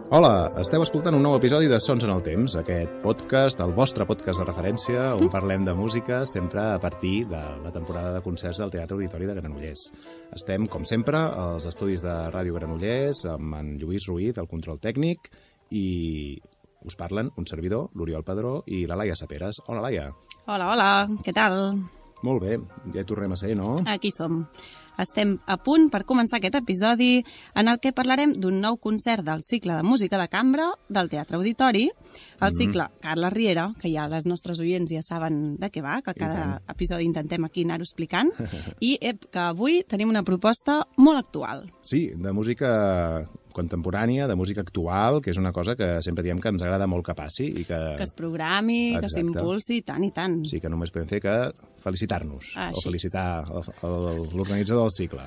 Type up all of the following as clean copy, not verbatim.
Hola, esteu escoltant un nou episodi de Sons en el Temps, aquest podcast, el vostre podcast de referència, on parlem de música sempre a partir de la temporada de concerts del Teatre Auditori de Granollers. Estem, com sempre, als estudis de Ràdio Granollers, amb en Lluís Ruiz, el control tècnic, i us parlen un servidor, l'Oriol Padró, i la Laia Saperes. Hola, Laia. Hola, hola, què tal? Molt bé, ja hi tornem a ser, no? Aquí som. Estem a punt per començar aquest episodi en el que parlarem d'un nou concert del cicle de música de cambra del Teatre Auditori, el cicle Carles Riera, que ja les nostres oients ja saben de què va, que cada episodi intentem aquí anar-ho explicant, i que avui tenim una proposta molt actual. Sí, de música contemporània, de música actual, que és una cosa que sempre diem que ens agrada molt que passi i que es programi, que s'impulsi, tant i tant. Sí, que només podem fer que felicitar-nos o felicitar l'organitzador del cicle.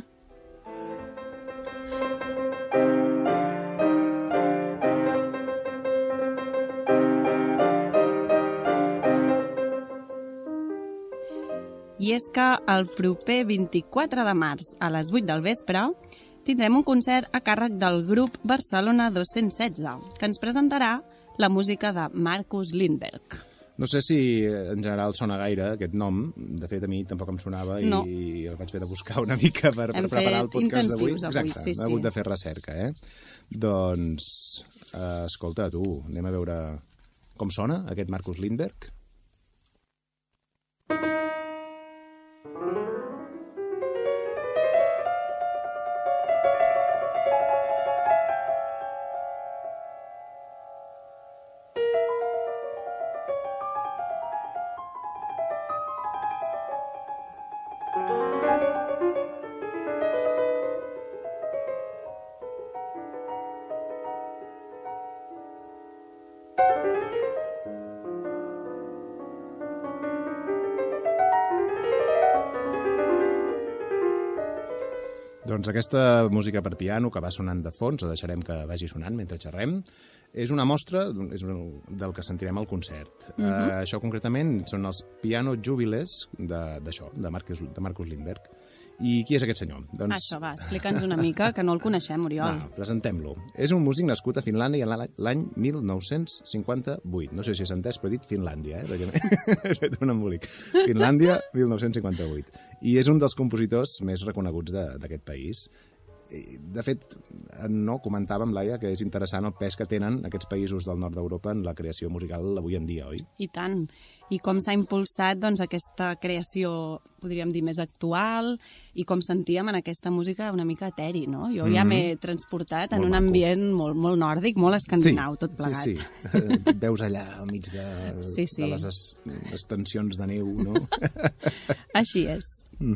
I és que el proper 24 de març a les 8 del vespre tindrem un concert a càrrec del grup Barcelona 216, que ens presentarà la música de Marcus Lindberg. No sé si en general sona gaire aquest nom, de fet a mi tampoc em sonava i el vaig haver de buscar una mica per preparar el podcast d'avui. Exacte, he hagut de fer recerca, Doncs, escolta, tu, anem a veure com sona aquest Marcus Lindberg. Doncs aquesta música per piano que va sonant de fons, la deixarem que vagi sonant mentre xerrem, és una mostra del que sentirem al concert. Això concretament són els Piano Jubiles d'això, de Marcus Lindberg. I qui és aquest senyor? Doncs... Això, va, explica'ns una mica, que no el coneixem, Oriol. Va, presentem-lo. És un músic nascut a Finlàndia l'any 1958. No sé si s'ha entès, però he dit Finlàndia, He fet un embolic. Finlàndia, 1958. I és un dels compositors més reconeguts d'aquest país. De fet, no comentàvem, Laia, que és interessant el pes que tenen aquests països del nord d'Europa en la creació musical avui en dia, oi? I tant. I com s'ha impulsat doncs, aquesta creació, podríem dir, més actual, i com sentíem en aquesta música una mica eteri, no? Jo ja m'he transportat en un ambient molt, molt nòrdic, molt escandinau, tot plegat. Sí. Et veus allà al mig de les extensions de neu, no? Així és.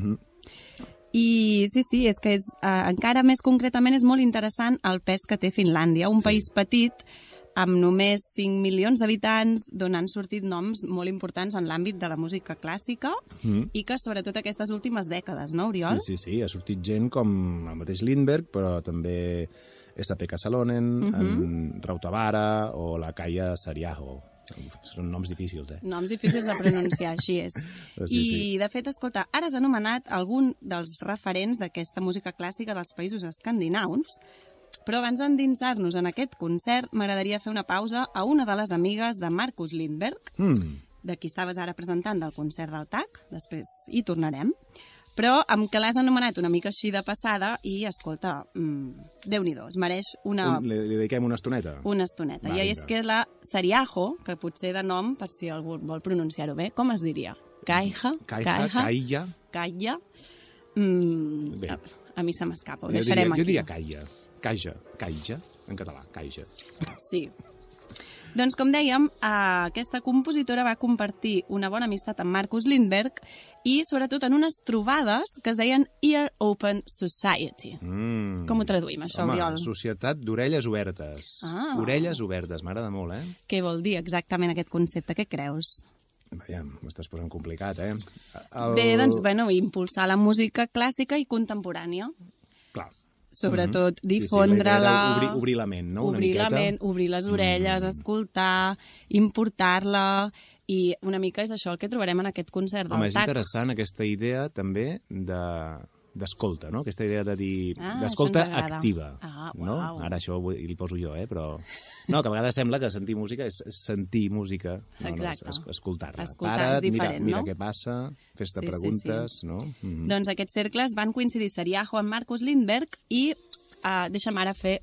I sí, és que encara més concretament és molt interessant el pes que té Finlàndia, un país petit amb només 5 milions d'habitants, d'on han sortit noms molt importants en l'àmbit de la música clàssica i que sobretot aquestes últimes dècades, no, Oriol? Sí, ha sortit gent com el mateix Lindberg, però també S.P.K. Salonen, en Rautavaara o la Kaija Saariaho. Són noms difícils, Noms difícils de pronunciar, així és. I, de fet, escolta, ara has anomenat algun dels referents d'aquesta música clàssica dels països escandinaus, però abans d'endinsar-nos en aquest concert, m'agradaria fer una pausa a una de les amigues de Marcus Lindberg, de qui estaves ara presentant del concert del TAC, després hi tornarem, però amb que l'has anomenat una mica així de passada i, escolta, Déu-n'hi-do, es mereix una... Li dediquem una estoneta? Una estoneta. I és que és la Saariaho, que potser de nom, per si algú vol pronunciar-ho bé, com es diria? Kaija? Kaija? A mi se m'escapa, ho deixarem aquí. Jo diria Kaija. Kaija, en català, Kaija. Sí. Doncs, com dèiem, aquesta compositora va compartir una bona amistat amb Marcus Lindberg i, sobretot, en unes trobades que es deien Ear Open Society. Com ho traduïm, això, Oriol? Societat d'orelles obertes. Orelles obertes, m'agrada molt, Què vol dir exactament aquest concepte? Què creus? Vaja, m'estàs posant complicat, Bé, doncs, impulsar la música clàssica i contemporània. Clar. Sobretot difondre-la... Obrir la ment, no? Obrir la ment, obrir les orelles, escoltar, importar-la... I una mica és això el que trobarem en aquest concert del TAC. Home, és interessant aquesta idea també de d'escolta, no? Aquesta idea de dir... d'escolta activa. No? Uau. Ara això li poso jo, però... No, que a vegades sembla que sentir música és sentir música, no, escoltar-la. Escoltar és diferent, mira què passa, fes-te preguntes, no? Doncs aquests cercles van coincidir Serià, Juan Marcos Lindberg i deixa'm ara fer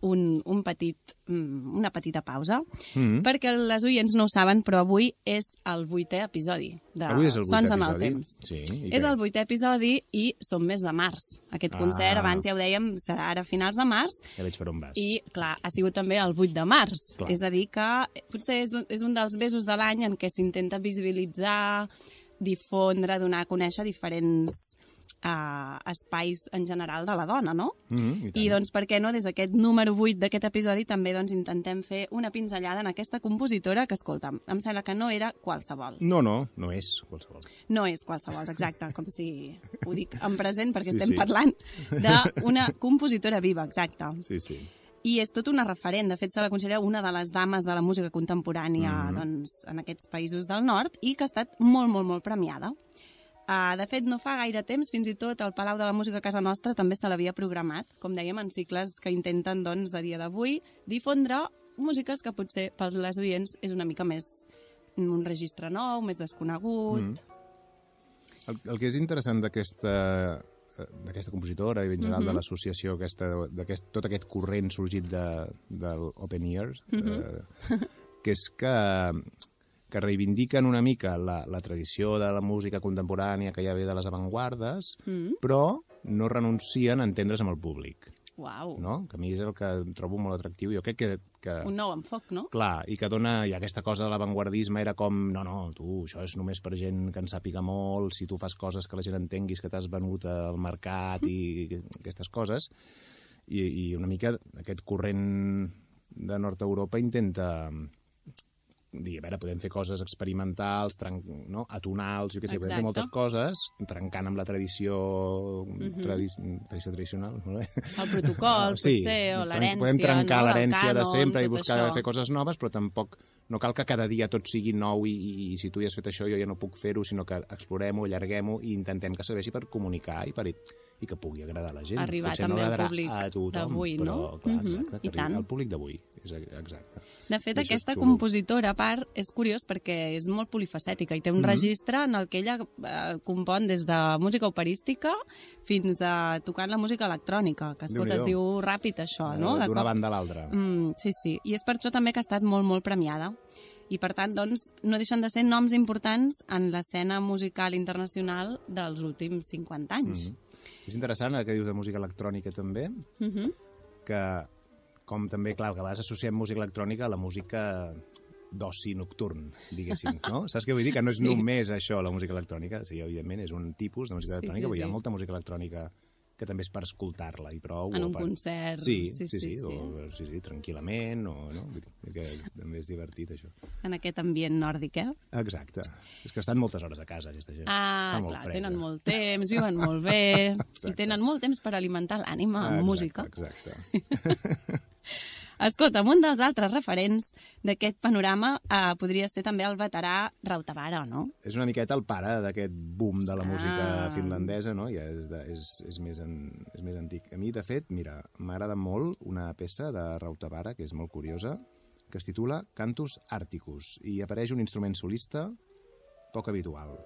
una petita pausa, perquè les oients no ho saben, però avui és el 8è episodi de Sons en el Temps. Sí, és el 8è episodi i som mes de març. Aquest concert, abans ja ho dèiem, serà ara a finals de març. Ja veig per on vas. I, clar, ha sigut també el 8 de març. Clar. És a dir que potser és un dels mesos de l'any en què s'intenta visibilitzar, difondre, donar a conèixer diferents espais en general de la dona, no? I doncs, per què no, des d'aquest número 8 d'aquest episodi també doncs, intentem fer una pinzellada en aquesta compositora que, escolta'm, em sembla que no era qualsevol. No és qualsevol. No és qualsevol, exacte, com si ho dic en present perquè estem parlant d'una compositora viva, exacte. Sí. I és tot una referent, de fet se la considera una de les dames de la música contemporània doncs, en aquests països del nord i que ha estat molt, molt, molt premiada. De fet, no fa gaire temps, fins i tot el Palau de la Música a casa nostra també se l'havia programat, com dèiem, en cicles que intenten, doncs, a dia d'avui, difondre músiques que potser per les oients és una mica més un registre nou, més desconegut. El que és interessant d'aquesta compositora i en general de l'associació, tot aquest corrent sorgit del Open Ears, que és que reivindiquen una mica la tradició de la música contemporània que ja ve de les avantguardes, però no renuncien a entendre's amb el públic. Uau. No? Que a mi és el que trobo molt atractiu. Jo crec que... Un nou enfoc, no? Clar, i que dona... I aquesta cosa de l'avantguardisme era com... No, tu, això és només per gent que en sàpiga molt, si tu fas coses que la gent entenguis que t'has venut al mercat i aquestes coses. I una mica aquest corrent de Nord-Europa intenta... dir, a veure, podem fer coses experimentals, atonals, jo què sé, podem fer moltes coses, trencant amb la tradició tradicional. El protocol, potser, o l'herència. Podem trencar l'herència de sempre i buscar fer coses noves, però tampoc no cal que cada dia tot sigui nou i si tu ja has fet això jo ja no puc fer-ho, sinó que explorem-ho, allarguem-ho i intentem que serveixi per comunicar i que pugui agradar a la gent. Arribar potser també no al públic d'avui, no? Però, clar, exacte, que arribi al públic d'avui. Exacte. De fet, aquesta compositora, a part, és curiós perquè és molt polifacètica i té un registre en el que ella compon des de música operística fins a tocant la música electrònica, que escolta, es diu ràpid això, no? D'una banda a l'altra. Sí. I és per això també que ha estat molt, molt premiada. I, per tant, doncs, no deixen de ser noms importants en l'escena musical internacional dels últims 50 anys. És interessant el que dius de música electrònica també, que com també, clar, que a vegades associem música electrònica a la música d'oci nocturn, diguéssim, no? Saps què vull dir? Que no és només això, la música electrònica. Sí, evidentment, és un tipus de música electrònica, però hi ha molta música electrònica que també és per escoltar-la i prou. En un concert. Sí, tranquil·lament, no? Que també és divertit, això. En aquest ambient nòrdic, Exacte. És que estan moltes hores a casa, aquesta gent. Clar, tenen molt temps, viuen molt bé, i tenen molt temps per alimentar l'ànima amb música. Exacte. Escolta'm, un dels altres referents d'aquest panorama podria ser també el veterà Rautavaara, no? És una miqueta el pare d'aquest boom de la música finlandesa, no? Ja és més antic. A mi, de fet, mira, m'agrada molt una peça de Rautavaara, que és molt curiosa, que es titula Cantus Arcticus, i apareix un instrument solista poc habitual.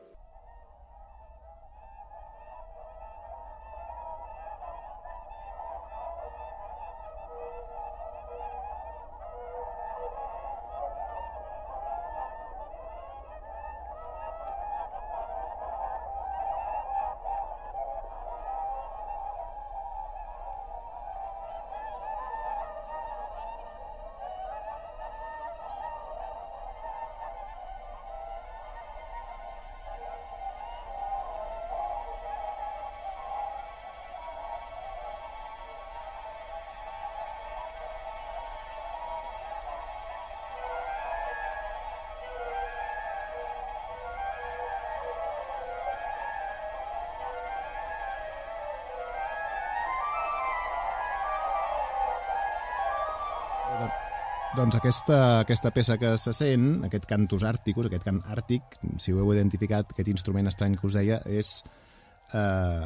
Doncs aquesta peça que se sent, aquest cantus arcticus, aquest cant àrtic, si ho heu identificat, aquest instrument estrany que us deia, és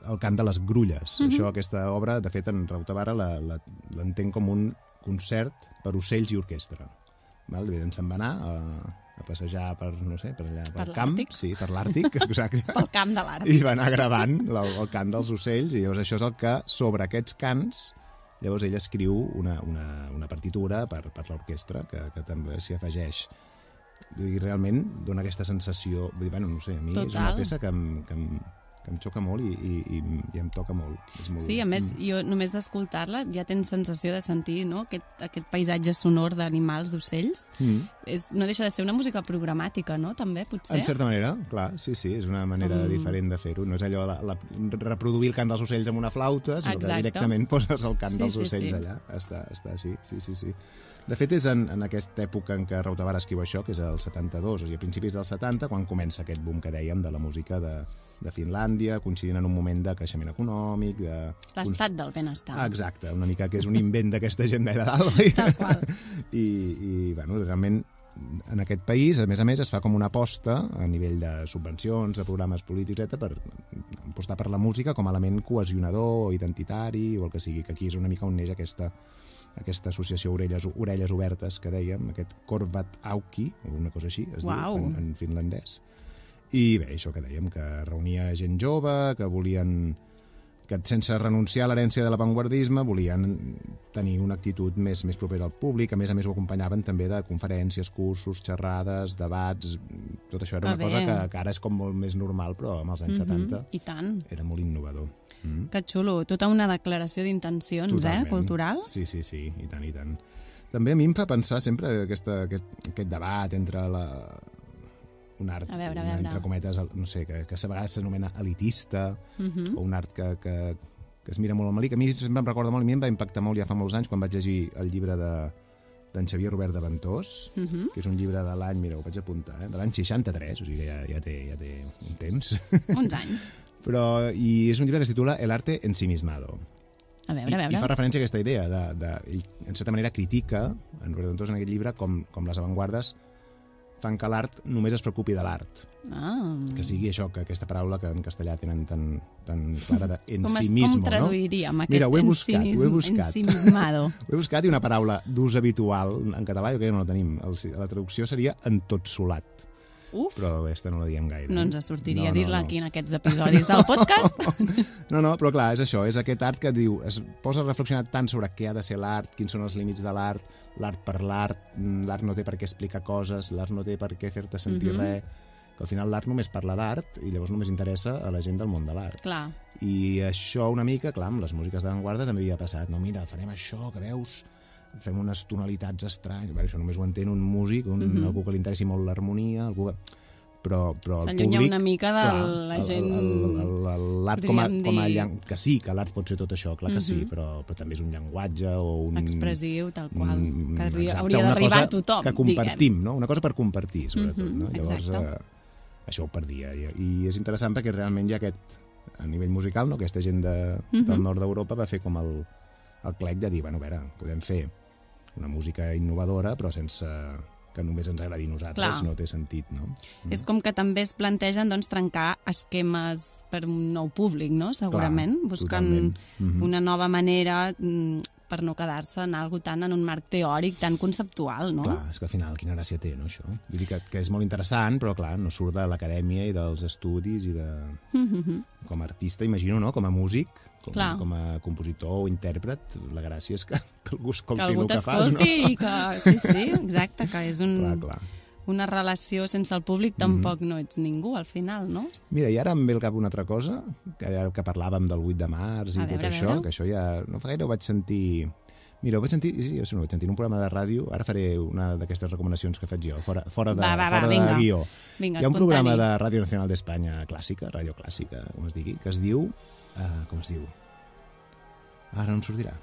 el cant de les grulles. Això, aquesta obra, de fet, en Rautavara l'entenc com un concert per ocells i orquestra. Val? Se'n va anar a passejar per, no sé, per allà, pel camp. Sí, per l'Àrtic, exacte. Pel camp de l'Àrtic. I va anar gravant el cant dels ocells, i llavors això és el que, sobre aquests cants, llavors ell escriu una partitura per l'orquestra, que també s'hi afegeix. Vull dir, realment dona aquesta sensació, vull dir, bueno, no sé, a mi és una peça que em xoca molt i em toca molt. És molt... Sí, a més, jo només d'escoltar-la ja tens sensació de sentir, no?, aquest paisatge sonor d'animals, d'ocells. No deixa de ser una música programàtica, no?, també, potser? En certa manera, clar, sí, és una manera diferent de fer-ho. No és allò reproduir el cant dels ocells amb una flauta, sinó que directament poses el cant dels ocells allà. Està així, sí. De fet, és en aquesta època en què Rautavara escriu això, que és el 72, o sigui, a principis dels 70, quan comença aquest boom que dèiem de la música de Finlàndia, coincidint en un moment de creixement econòmic, de... L'estat del benestar. Exacte, una mica que és un invent d'aquesta gent d'allà dalt. Tal qual. I bueno, realment, en aquest país, a més, es fa com una aposta a nivell de subvencions, de programes polítics, etc., per apostar per la música com a element cohesionador o identitari, o el que sigui, que aquí és una mica on neix aquesta associació Orelles Obertes que dèiem, aquest Korvat Auki, o una cosa així, es diu en finlandès. I bé, això que dèiem, que reunia gent jove, que volien, que sense renunciar a l'herència de l'avantguardisme, volien tenir una actitud més propera al públic. A més ho acompanyaven també de conferències, cursos, xerrades, debats. Tot això era una cosa que ara és com molt més normal, però amb els anys 70 i tant. Era molt innovador. Que xulo, tota una declaració d'intencions, cultural. Sí, i tant. També a mi em fa pensar sempre aquest debat entre un art, entre cometes, no sé, que a vegades s'anomena elitista, o un art que es mira molt al malic. A mi sempre em recorda molt, i a mi em va impactar molt ja fa molts anys quan vaig llegir el llibre d'en Xavier Robert de Ventós, que és un llibre de l'any, mira, ho vaig apuntar, de l'any 63, o sigui que ja té un temps. Uns anys. I és un llibre que es titula El arte ensimismado. A veure. I fa referència a aquesta idea ell, en certa manera, critica en Robert de Ventós en aquest llibre com les avantguardes fan que l'art només es preocupi de l'art. Que sigui això, que aquesta paraula que en castellà tenen tan clara d'ensimismo. Com traduiríem aquest ensimismado? Ho he buscat, i una paraula d'ús habitual en català, jo crec que no la tenim. La traducció seria entotsolat. Uf, però aquesta no la diem gaire. No ens sortiria dir-la aquí en aquests episodis del podcast. No, però clar, és això, és aquest art que diu, es posa a reflexionar tant sobre què ha de ser l'art, quins són els límits de l'art per l'art no té per què explicar coses, l'art no té per què fer-te sentir res, que al final l'art només parla d'art i llavors només interessa a la gent del món de l'art. Clar. I això una mica, clar, amb les músiques d'avantguarda també havia passat. No, mira, farem això, que veus, fem unes tonalitats estranyes. Això només ho entén un músic, algú que li interessi molt l'harmonia, però el públic... S'allunya una mica de la gent... L'art com a que sí, que l'art pot ser tot això, clar que sí, però també és un llenguatge o un... expressiu, tal qual, que hauria d'arribar a tothom, que compartim, no? Una cosa per compartir, sobretot. No? Llavors, això ho perdia. I és interessant perquè realment hi ha a nivell musical, no? Aquesta gent del nord d'Europa va fer com el clec de dir, bueno, a veure, podem fer una música innovadora, però sense que només ens agradi a nosaltres. Clar. No té sentit, no? És com que també es plantegen, doncs, trencar esquemes per un nou públic, no? Segurament, clar, buscant una nova manera per no quedar-se en algo tan en un marc teòric, tan conceptual, no? Clar, és que al final quina gràcia té, no, això? Vull dir que és molt interessant, però clar, no surt de l'acadèmia i dels estudis i de... Com a artista, imagino, no? Com a músic, com a compositor o intèrpret, la gràcia és que algú escolti el que fas, no? Que algú t'escolti i que... Sí, exacte, que és una relació sense el públic, tampoc no ets ningú, al final, no? Mira, i ara em ve al cap una altra cosa, que parlàvem del 8 de març i tot això, que això ja... No fa gaire ho vaig sentir... Mira, ho vaig sentir, sí, jo no ho vaig sentir en un programa de ràdio, ara faré una d'aquestes recomanacions que faig jo, fora de guió. Hi ha un programa de Ràdio Nacional d'Espanya clàssica, ràdio clàssica, com es digui, que es diu... Com es diu? Ara no em sortirà.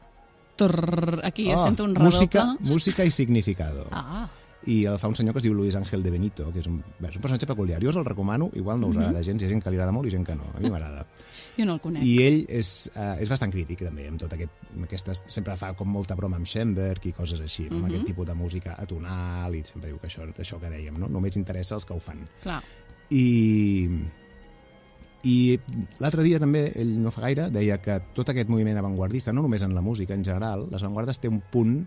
Aquí jo sento un redoble. Música i significado. I el fa un senyor que es diu Luis Ángel de Benito, que és un personatge peculiar. Jo us el recomano, igual no us agrada gens, hi ha gent que li agrada molt i gent que no. A mi m'agrada. Jo no el conec. I ell és bastant crític, també, amb tot aquest... Sempre fa com molta broma amb Schoenberg i coses així, amb aquest tipus de música atonal, i sempre diu que això que dèiem, no? Només interessa els que ho fan. Clar. I I l'altre dia també, ell no fa gaire, deia que tot aquest moviment avantguardista, no només en la música, en general, les avantguardes té un punt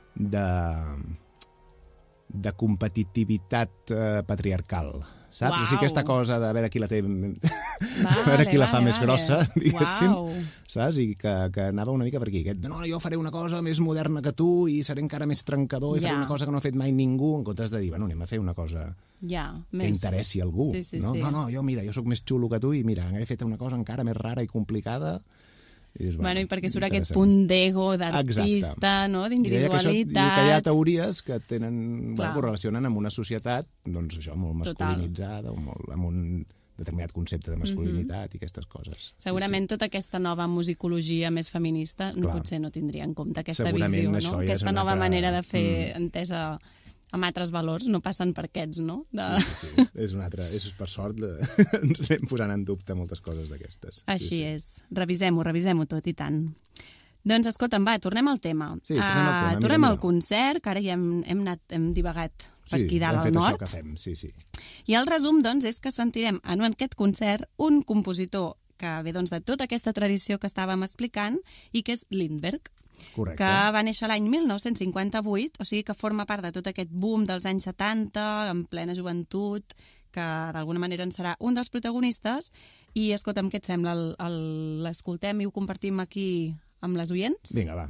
de competitivitat patriarcal, saps? Uau. O sigui, aquesta cosa de veure qui la té... a veure qui la fa més grossa, diguéssim, saps? I que anava una mica per aquí. Aquest, no, jo faré una cosa més moderna que tu i seré encara més trencador i faré una cosa que no ha fet mai ningú, en comptes de dir, bueno, anem a fer una cosa que interessi a algú. No, no, jo, mira, jo sóc més xulo que tu i mira, he fet una cosa encara més rara i complicada. I dius, bueno, i perquè surt aquest punt d'ego, d'artista, no? D'individualitat. I que hi ha teories que tenen, bueno, correlacionen amb una societat, doncs això, molt masculinitzada, amb un determinat concepte de masculinitat i aquestes coses. Segurament tota aquesta nova musicologia més feminista potser no tindria en compte aquesta visió, no? Aquesta nova manera de fer entesa amb altres valors, no passen per aquests, no? Sí. És un altre, és per sort, ens anem posant en dubte moltes coses d'aquestes. Així és. Revisem-ho tot, i tant. Doncs, escolta'm, va, tornem al tema. Sí, tornem al tema. Tornem al concert, que ara ja hem divagat per aquí dalt al nord. Sí, hem fet això que fem, sí. I el resum, doncs, és que sentirem en aquest concert un compositor que ve doncs, de tota aquesta tradició que estàvem explicant i que és Lindberg. Correcte. Que va néixer l'any 1958, o sigui que forma part de tot aquest boom dels anys 70, en plena joventut, que d'alguna manera en serà un dels protagonistes. I escolta'm, què et sembla? L'escoltem i ho compartim aquí amb les oients? Vinga, va.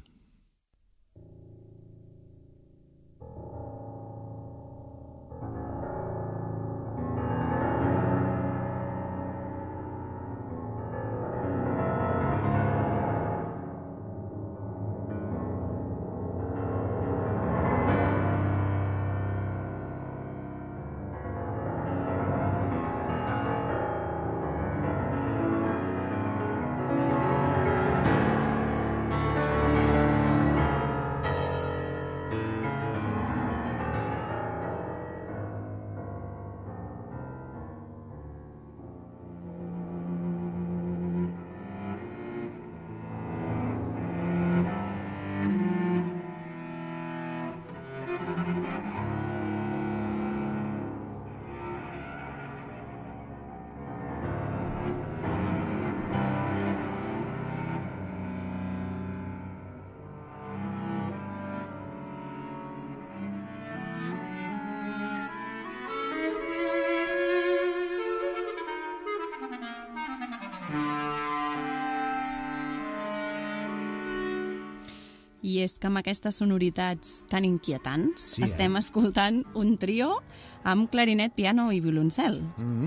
I és que amb aquestes sonoritats tan inquietants estem escoltant un trio amb clarinet, piano i violoncel.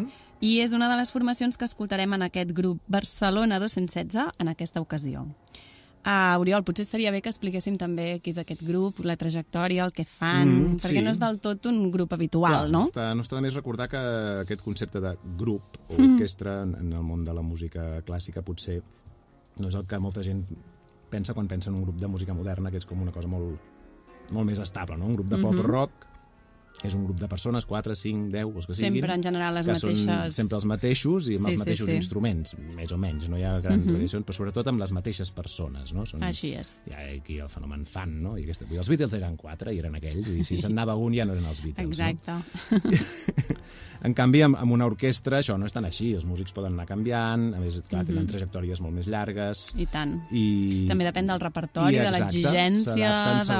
I és una de les formacions que escoltarem en aquest grup Barcelona 216 en aquesta ocasió. Oriol, potser estaria bé que expliquéssim també què és aquest grup, la trajectòria, el que fan, perquè no és del tot un grup habitual, no? No està de més recordar que aquest concepte de grup o orquestra en el món de la música clàssica potser no és el que molta gent pensa quan pensa en un grup de música moderna, que és com una cosa molt més estable, no? Un grup de pop-rock és un grup de persones, 4, 5, 10, els que siguin. Sempre, en general, les mateixes... Són sempre els mateixos i amb els mateixos instruments, més o menys. No hi ha grans variacions, però sobretot amb les mateixes persones, no? Així és. Hi ha aquí el fenomen fan, no? I els Beatles eren 4 i eren aquells, i si se'n anava un ja no eren els Beatles, exacte. No? En canvi, amb una orquestra això no és tan així. Els músics poden anar canviant, a més, clar, tenen trajectòries molt més llargues. I tant. També depèn del repertori, de l'exigència,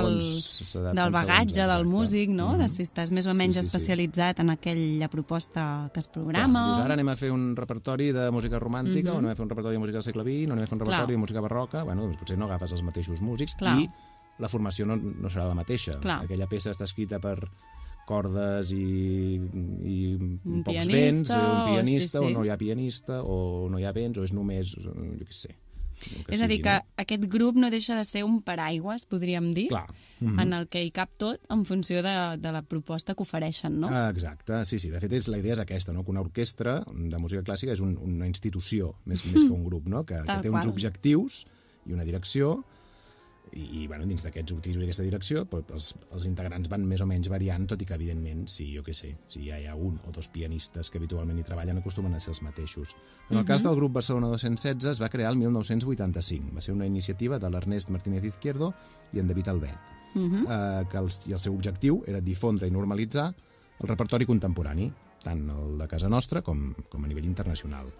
del bagatge del músic, no? De si estàs més o menys especialitzat en aquella proposta que es programa. Dius, ara anem a fer un repertori de música romàntica, o anem a fer un repertori de música del segle XX, o anem a fer un repertori de música barroca. Bueno, doncs potser no agafes els mateixos músics i la formació no serà la mateixa. Aquella peça està escrita per cordes i pocs vents, un pianista, o no hi ha pianista, o no hi ha vents, o és només, jo què sé. És a dir, que aquest grup no deixa de ser un paraigües, podríem dir, en el que hi cap tot en funció de la proposta que ofereixen, no? Exacte, sí. De fet, la idea és aquesta, no? Que una orquestra de música clàssica és una institució, més que un grup, no? Que té uns objectius i una direcció, i bueno, dins d'aquests objectius i aquesta direcció els integrants van més o menys variant, tot i que evidentment si ja hi ha un o dos pianistes que habitualment hi treballen acostumen a ser els mateixos. En el cas del grup Barcelona 216 es va crear el 1985, va ser una iniciativa de l'Ernest Martínez Izquierdo i en David Albet, que el seu objectiu era difondre i normalitzar el repertori contemporani, tant el de casa nostra com a nivell internacional.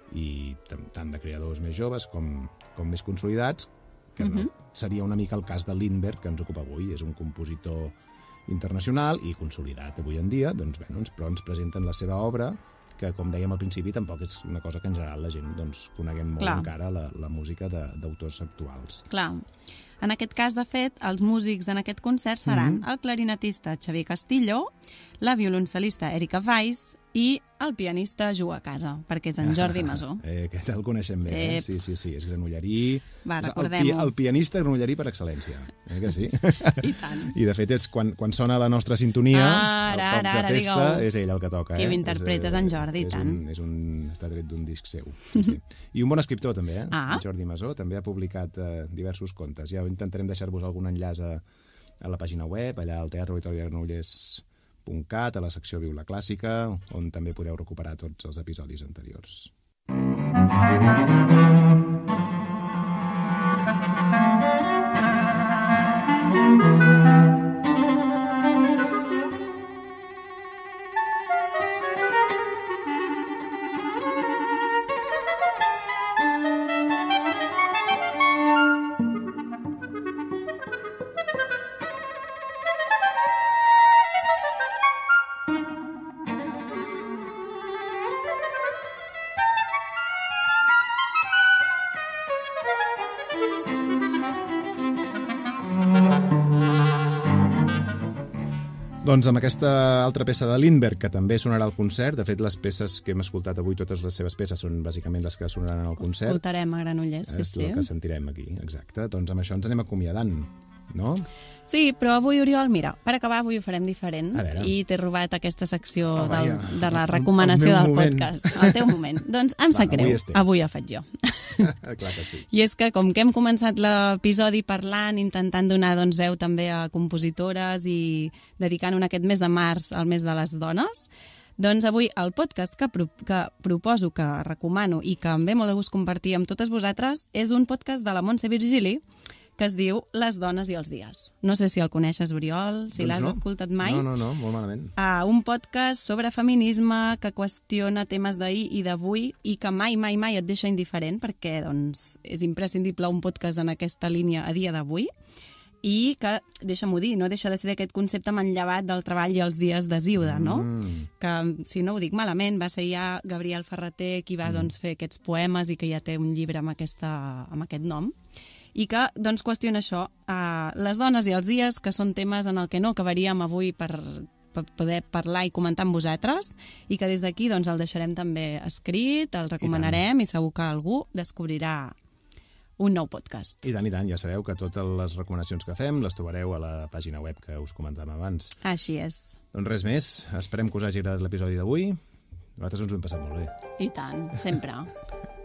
i tant de creadors més joves com més consolidats, que no seria una mica el cas de Lindbergh, que ens ocupa avui. És un compositor internacional i consolidat avui en dia, doncs, però ens presenten la seva obra, que, com dèiem al principi, tampoc és una cosa que en general la gent coneguem molt encara, la música d'autors actuals. Clar. En aquest cas, de fet, els músics en aquest concert seran el clarinetista Xavier Castillo, la violoncel·lista Erika Weiss i el pianista Ju a Casa, perquè és en Jordi Masó. Aquest el coneixem bé, Sí, és granollerí. Va, recordem-ho. El pianista granollerí per excel·lència, que sí? I tant. I, de fet, és quan sona la nostra sintonia, el toc de festa, és ell el que toca. Qui m'interpreta és en Jordi, i tant. Està tret d'un disc seu. I un bon escriptor, també, Jordi Masó. També ha publicat diversos contes. Ja intentarem deixar-vos algun enllaç a la pàgina web, allà al Teatre Auditori de Granollers.cat, a la secció Viu la Clàssica, on també podeu recuperar tots els episodis anteriors. Doncs amb aquesta altra peça de Lindbergh, que també sonarà al concert, de fet les peces que hem escoltat avui, totes les seves peces són bàsicament les que sonaran al concert. Escoltarem a Granollers, sí. És el que sentirem aquí, exacte. Doncs amb això ens anem acomiadant, no? Sí, però avui, Oriol, mira, per acabar avui ho farem diferent i t'he robat aquesta secció de la recomanació del podcast. El teu moment. Doncs em sap greu, avui ho faig jo. Clar que sí. I és que com que hem començat l'episodi parlant, intentant donar veu també a compositores i dedicant aquest mes de març al mes de les dones, doncs avui el podcast que proposo, que recomano i que em ve molt de gust compartir amb totes vosaltres és un podcast de la Montse Virgili que es diu Les dones i els dies. No sé si el coneixes, Oriol, si l'has escoltat mai. No, molt malament. Un podcast sobre feminisme que qüestiona temes d'ahir i d'avui i que mai et deixa indiferent perquè és imprescindible un podcast en aquesta línia a dia d'avui i que, deixa'm-ho dir, no deixa de ser aquest concepte manllevat del treball i els dies d'Hesíode, no? Que, si no ho dic malament, va ser ja Gabriel Ferrater qui va fer aquests poemes i que ja té un llibre amb aquest nom, i que qüestiona això, les dones i els dies, que són temes en el que no acabaríem avui per poder parlar i comentar amb vosaltres, i que des d'aquí el deixarem també escrit, el recomanarem i segur que algú descobrirà un nou podcast. I tant, ja sabeu que totes les recomanacions que fem les trobareu a la pàgina web que us comentàvem abans. Així és. Doncs res més, esperem que us hagi agradat l'episodi d'avui. Nosaltres ens ho hem passat molt bé. I tant, sempre.